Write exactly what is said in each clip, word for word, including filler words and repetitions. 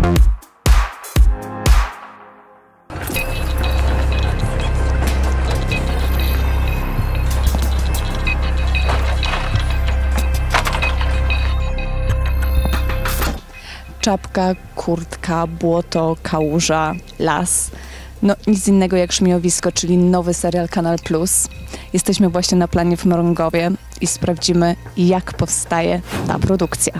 Czapka, kurtka, błoto, kałuża, las. No nic innego jak Żmijowisko, czyli nowy serial Kanal Plus. Jesteśmy właśnie na planie w Mrągowie i sprawdzimy, jak powstaje ta produkcja.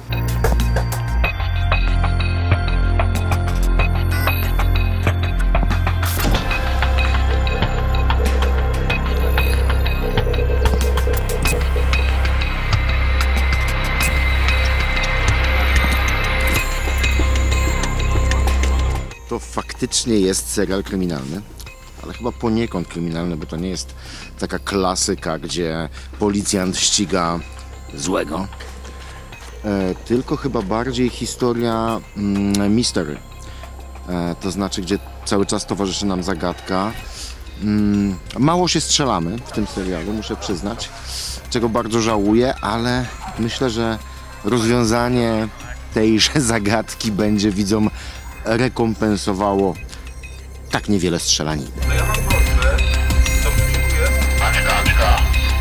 To faktycznie jest serial kryminalny, ale chyba poniekąd kryminalny, bo to nie jest taka klasyka, gdzie policjant ściga złego, e, tylko chyba bardziej historia mm, mystery, e, to znaczy, gdzie cały czas towarzyszy nam zagadka. Mm, mało się strzelamy w tym serialu, muszę przyznać, czego bardzo żałuję, ale myślę, że rozwiązanie tejże zagadki będzie widzom rekompensowało tak niewiele strzelaniny. No ja mam proszę. Dobrze, dziękuję. Aczka, aczka.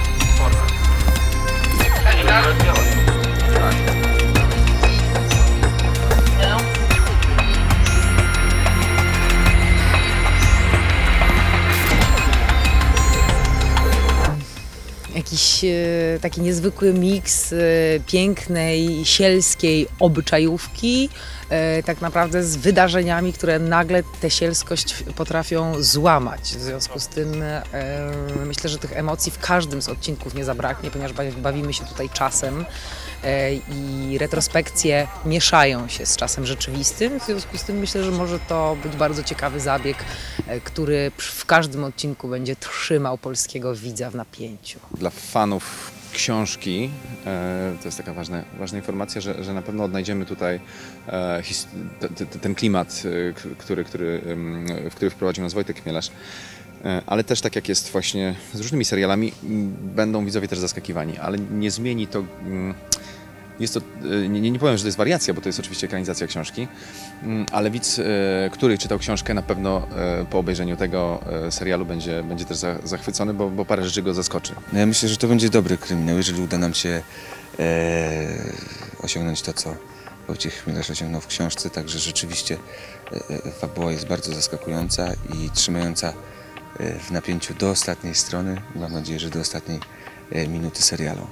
Jakiś e, taki niezwykły miks e, pięknej, sielskiej obyczajówki, e, tak naprawdę z wydarzeniami, które nagle tę sielskość potrafią złamać. W związku z tym e, myślę, że tych emocji w każdym z odcinków nie zabraknie, ponieważ bawimy się tutaj czasem e, i retrospekcje mieszają się z czasem rzeczywistym. W związku z tym myślę, że może to być bardzo ciekawy zabieg, e, który w każdym odcinku będzie trzymał polskiego widza w napięciu. Dla fanów książki e, to jest taka ważna, ważna informacja, że, że na pewno odnajdziemy tutaj e, his, t, t, ten klimat, e, który, który, e, w który wprowadził nas Wojtek Chmielarz. E, ale też tak jak jest właśnie z różnymi serialami, m, będą widzowie też zaskakiwani, ale nie zmieni to... M, Jest to, nie, nie powiem, że to jest wariacja, bo to jest oczywiście ekranizacja książki, ale widz, który czytał książkę, na pewno po obejrzeniu tego serialu będzie, będzie też zachwycony, bo, bo parę rzeczy go zaskoczy. No ja myślę, że to będzie dobry kryminał, jeżeli uda nam się e, osiągnąć to, co Wojciech Chmielarz osiągnął w książce, także rzeczywiście e, fabuła jest bardzo zaskakująca i trzymająca w napięciu do ostatniej strony, mam nadzieję, że do ostatniej e, minuty serialu.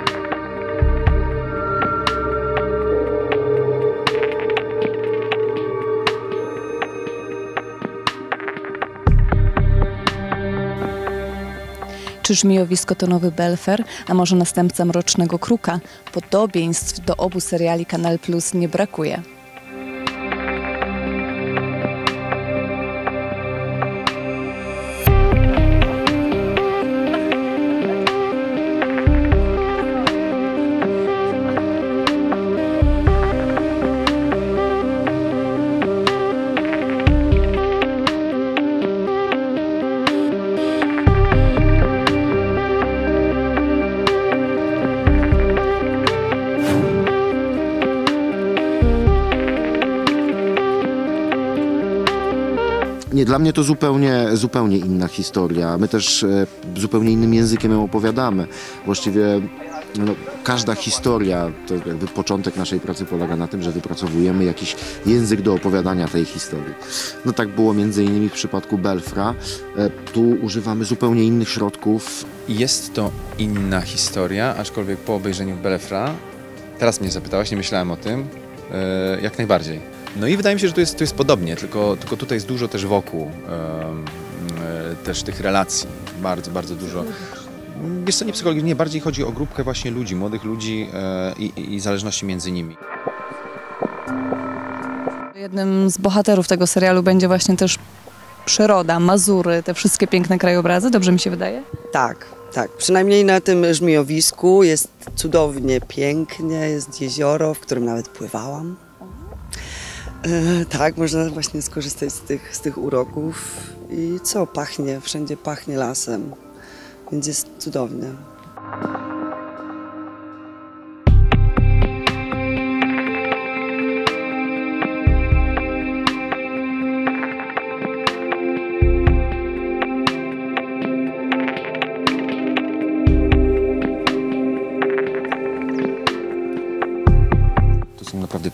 Czy Żmijowisko to nowy Belfer, a może następca Mrocznego Kruka? Podobieństw do obu seriali Kanal Plus nie brakuje. Nie, dla mnie to zupełnie, zupełnie inna historia. My też e, zupełnie innym językiem ją opowiadamy. Właściwie no, każda historia, to jakby początek naszej pracy polega na tym, że wypracowujemy jakiś język do opowiadania tej historii. No tak było między innymi w przypadku Belfra. E, tu używamy zupełnie innych środków. Jest to inna historia, aczkolwiek po obejrzeniu Belfra, teraz mnie zapytałaś, nie myślałem o tym, e, jak najbardziej. No i wydaje mi się, że tu jest, tu jest podobnie, tylko, tylko tutaj jest dużo też wokół, um, e, też tych relacji, bardzo, bardzo dużo. Wiesz co, nie psychologicznie, bardziej chodzi o grupkę właśnie ludzi, młodych ludzi e, i, i zależności między nimi. Jednym z bohaterów tego serialu będzie właśnie też przyroda, Mazury, te wszystkie piękne krajobrazy, dobrze mi się wydaje? Tak, tak. Przynajmniej na tym Żmijowisku jest cudownie, pięknie, jest jezioro, w którym nawet pływałam. E, tak, można właśnie skorzystać z tych, z tych uroków i co, pachnie, wszędzie pachnie lasem, więc jest cudownie.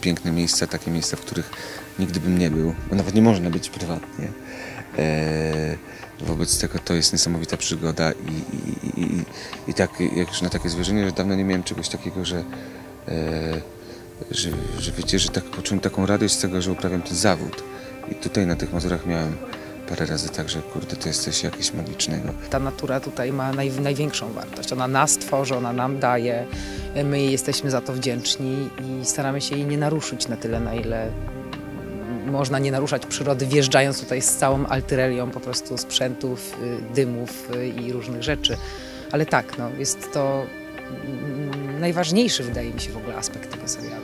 piękne miejsca, takie miejsca, w których nigdy bym nie był, bo nawet nie można być prywatnie. E, wobec tego to jest niesamowita przygoda i, i, i, i tak, jak już na takie zwierzenie, że dawno nie miałem czegoś takiego, że, e, że, że wiecie, że tak poczułem taką radość z tego, że uprawiam ten zawód. I tutaj na tych Mazurach miałem parę razy tak, że kurde, to jest coś jakiegoś magicznego. Ta natura tutaj ma naj, największą wartość. Ona nas tworzy, ona nam daje. My jej jesteśmy za to wdzięczni i staramy się jej nie naruszyć na tyle, na ile można nie naruszać przyrody, wjeżdżając tutaj z całą altyrelią po prostu sprzętów, dymów i różnych rzeczy. Ale tak, no, jest to najważniejszy, wydaje mi się, w ogóle aspekt tego serialu.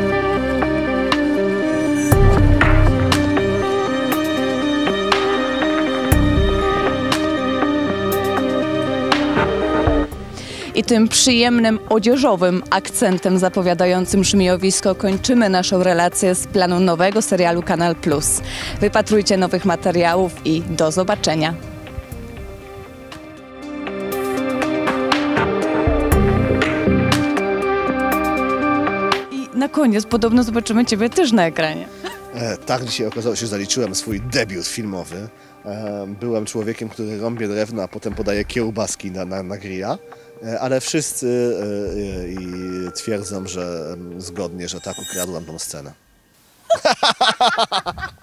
I tym przyjemnym, odzieżowym akcentem zapowiadającym żmijowisko kończymy naszą relację z planu nowego serialu Kanal Plus. Wypatrujcie nowych materiałów i do zobaczenia. I na koniec podobno zobaczymy Ciebie też na ekranie. E, tak, dzisiaj okazało się, że zaliczyłem swój debiut filmowy. E, byłem człowiekiem, który rąbie drewno, a potem podaje kiełbaski na, na, na grilla. Ale wszyscy y, y, twierdzą, że y, zgodnie, że tak ukradłam tą scenę.